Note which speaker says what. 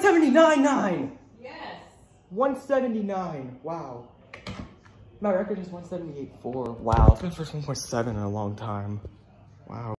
Speaker 1: 179.9.
Speaker 2: Yes.
Speaker 1: 179. Wow. My record is 178.4. Wow. It's been first 1.7 in a long time. Wow.